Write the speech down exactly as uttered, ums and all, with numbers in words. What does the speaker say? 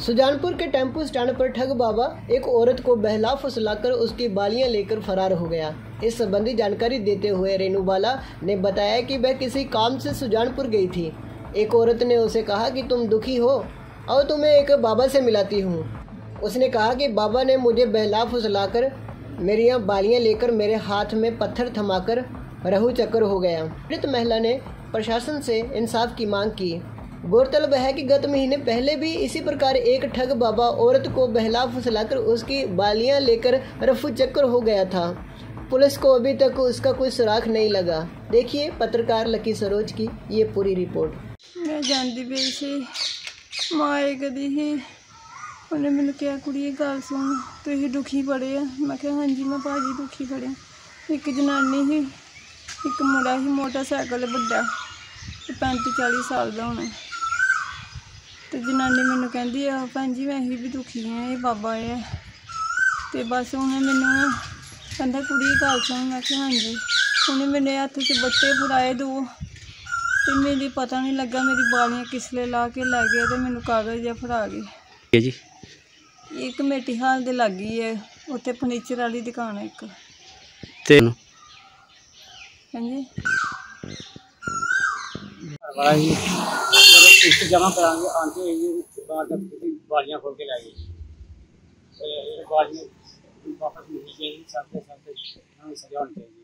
सुजानपुर के tempo stand पर ठग बाबा एक औरत को बहला फुसलाकर उसकी बालियां लेकर फरार हो गया। इस संबंधी जानकारी देते हुए रेणुबाला ने बताया कि वह किसी काम से सुजानपुर गई थी। एक औरत ने उसे कहा कि तुम दुखी हो और तुम्हें एक बाबा से मिलाती हूँ। उसने कहा कि बाबा ने मुझे बहला फुसलाकर मेरी यहाँ बालियाँ लेकर मेरे हाथ में पत्थर थमाकर रहू चक्कर हो गया। पीड़ित महिला ने प्रशासन से इंसाफ की मांग की। गौरतलब है कि गत महीने पहले भी इसी प्रकार एक ठग बाबा औरत को बहला फुसलाकर उसकी बालियां लेकर रफू चक्कर हो गया था। पुलिस को अभी तक उसका कोई सुराग नहीं लगा। देखिए पत्रकार लकी सरोज की ये पूरी रिपोर्ट। मैं जानती पई सी माए कदी ही उन्हें मैंने क्या कुड़ी गल सुन तुसीं दुखी बड़े आ। मैं क्या हाँ जी मैं भाजी दुखी बड़े। एक जनानी ही एक मुंडा ही मोटरसाइकिल बड़ा पैंती चाली साल का होना। तो जनानी मैनू कहती आ भैन जी मैं भी दुखी हाँ ये बाबा है। तो बस उन्हें मैनू कहता कुड़ी गल सुन। मैं क्या हाँ जी उन्हें मेरे हथ च बट्टे फड़ाए दो तो मेरी पता नहीं लगा मेरी बालियां किसले ला के लै गए तो मैनू कागज़ जहा फड़ा गए जी। एक कमेटी हाल दे लगी है उत्थे फर्नीचर वाली दुकान है एक ते हाँ जी किस्त जमा करांगे आते बालियाँ खोल के लै गई बालियाँ वापस मिलनी चाहिए। सब के सब सजा होनी चाहिए।